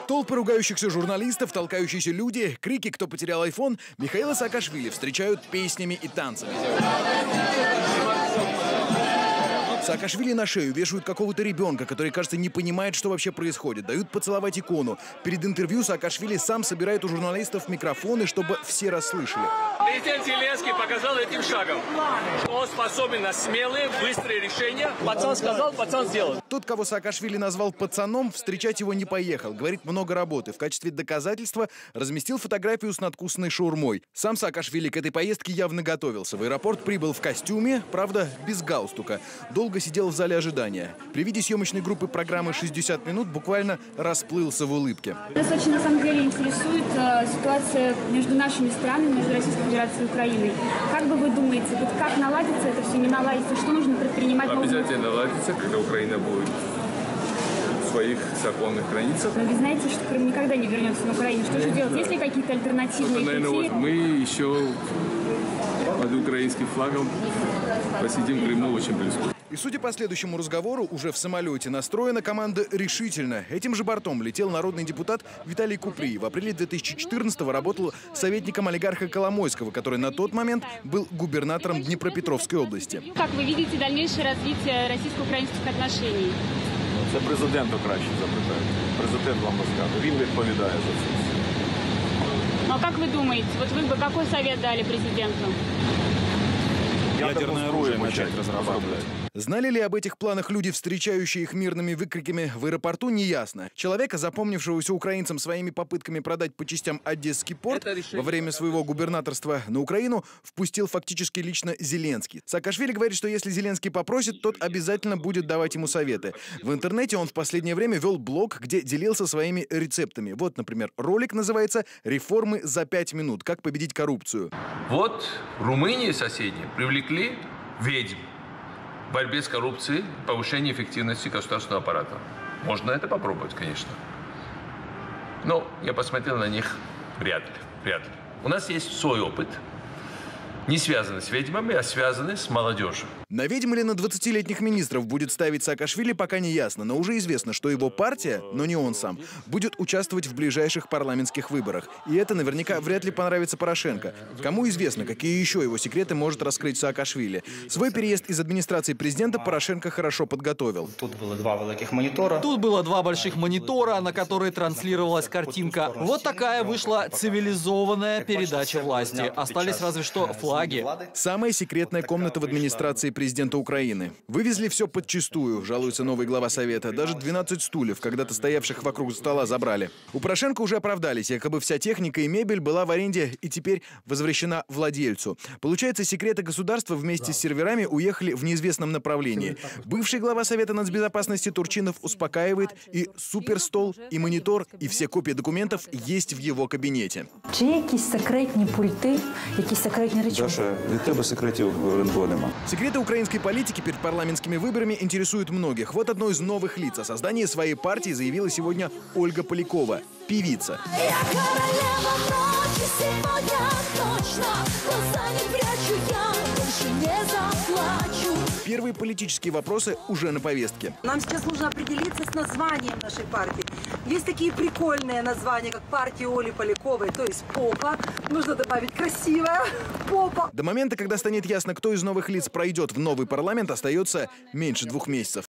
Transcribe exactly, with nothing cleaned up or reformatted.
Толпы ругающихся журналистов, толкающиеся люди, крики «Кто потерял айфон?» Михаила Саакашвили встречают песнями и танцами. Саакашвили на шею вешают какого-то ребенка, который, кажется, не понимает, что вообще происходит. Дают поцеловать икону. Перед интервью Саакашвили сам собирает у журналистов микрофоны, чтобы все расслышали. Президент Зеленский показал этим шагом, что он способен на смелые, быстрые решения. Пацан сказал, пацан сделал. Тот, кого Саакашвили назвал пацаном, встречать его не поехал. Говорит, много работы. В качестве доказательства разместил фотографию с надкусанной шаурмой. Сам Саакашвили к этой поездке явно готовился. В аэропорт прибыл в костюме, правда, без галстука. Долго сидел в зале ожидания. При виде съемочной группы программы шестьдесят минут буквально расплылся в улыбке. Нас очень, на самом деле, интересует э, ситуация между нашими странами, между Российской Федерацией и Украиной. Как бы вы думаете, вот как наладится это все, не наладится, что нужно предпринимать? Обязательно наладится, когда Украина будет в своих законных границах. Но вы знаете, что Крым никогда не вернется на Украину. Что же делать? Есть ли какие-то альтернативные Наверное, пути? вот мы еще под украинским флагом посидим в Крыму очень близко. И судя по следующему разговору, уже в самолете настроена команда решительно. Этим же бортом летел народный депутат Виталий Куприй. В апреле две тысячи четырнадцатого работал советником олигарха Коломойского, который на тот момент был губернатором Днепропетровской области. Как вы видите дальнейшее развитие российско-украинских отношений? Це президенту краще запитати. Президент вам розкаже. Він відповідає за це. Ну а как вы думаете, вот вы бы какой совет дали президенту? Ядерное оружие начать разрабатывать. Знали ли об этих планах люди, встречающие их мирными выкриками в аэропорту, неясно. Человека, запомнившегося украинцам своими попытками продать по частям Одесский порт во время своего губернаторства на Украину, впустил фактически лично Зеленский. Саакашвили говорит, что если Зеленский попросит, тот обязательно будет давать ему советы. В интернете он в последнее время вел блог, где делился своими рецептами. Вот, например, ролик называется «Реформы за пять минут. Как победить коррупцию». Вот Румынии соседние привлекли ведьм в борьбе с коррупцией, повышение эффективности государственного аппарата. Можно это попробовать, конечно. Но я посмотрел на них вряд ли, вряд ли. У нас есть свой опыт, не связанный с ведьмами, а связанный с молодежью. На ведьм или на двадцатилетних министров будет ставить Саакашвили, пока не ясно. Но уже известно, что его партия, но не он сам, будет участвовать в ближайших парламентских выборах. И это наверняка вряд ли понравится Порошенко. Кому известно, какие еще его секреты может раскрыть Саакашвили. Свой переезд из администрации президента Порошенко хорошо подготовил. Тут было два великих монитора. Тут было два больших монитора, на которые транслировалась картинка. Вот такая вышла цивилизованная передача власти. Остались разве что флаги. Самая секретная комната в администрации президента Украины. Вывезли все подчистую, жалуется новый глава Совета. Даже двенадцать стульев, когда-то стоявших вокруг стола, забрали. У Порошенко уже оправдались. Якобы вся техника и мебель была в аренде и теперь возвращена владельцу. Получается, секреты государства вместе с серверами уехали в неизвестном направлении. Бывший глава Совета нацбезопасности Турчинов успокаивает: и суперстол, и монитор, и все копии документов есть в его кабинете. Чи є якісь секретні пульти, якісь секретні речі? Даша, від тебе секретів ринку нема. Секреты украинской политики перед парламентскими выборами интересуют многих. Вот одно из новых лиц. О создании своей партии заявила сегодня Ольга Полякова, певица. Первые политические вопросы уже на повестке. Нам сейчас нужно определиться с названием нашей партии. Есть такие прикольные названия, как партия Оли Поляковой, то есть попа. Нужно добавить красивая попа. До момента, когда станет ясно, кто из новых лиц пройдет в новый парламент, остается меньше двух месяцев.